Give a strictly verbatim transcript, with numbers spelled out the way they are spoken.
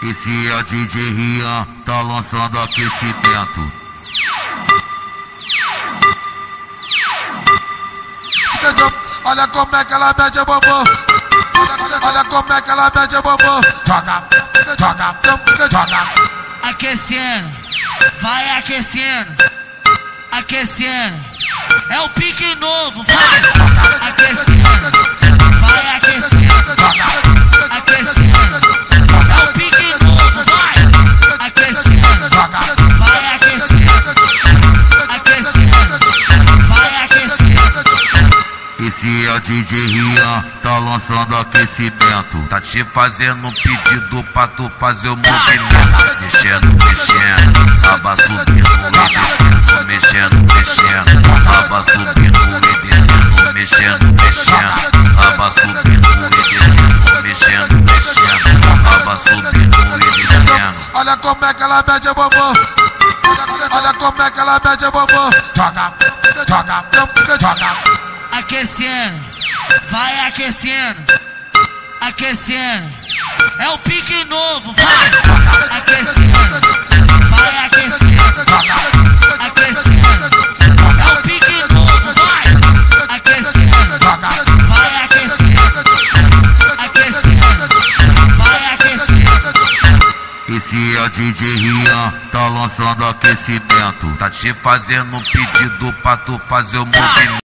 Esse é o D J Rian, tá lançando aquecimento. Olha como é que ela mete a bombom. Olha como é que ela mete a bombom. Joga, joga, joga. Aquecendo, vai aquecendo, aquecendo. É o pique novo, vai aquecendo, vai aquecendo, aquecendo. É o pique novo, vai aquecendo, vai aquecendo, aquecendo, vai aquecendo. Esse é o D J Rian, tá lançando aquecimento. Tá te fazendo um pedido pra tu fazer o movimento. Mexendo, mexendo, aba subindo e descendo. Mexendo, mexendo, aba subindo e descendo. Mexendo, mexendo, aba subindo e descendo. Mexendo, mexendo, aba subindo e descendo. Olha como é que ela mete a bombom. Olha como é que ela mete a bombom. Joga, joga, joga. Aquecendo, vai aquecendo, aquecendo. É o pique novo, vai aquecendo, vai aquecendo, aquecendo. É o pique novo, vai aquecendo, vai aquecendo, aquecendo, vai aquecendo. Esse é o D J Rian, tá lançando aquecimento. Tá te fazendo um pedido pra tu fazer o movimento.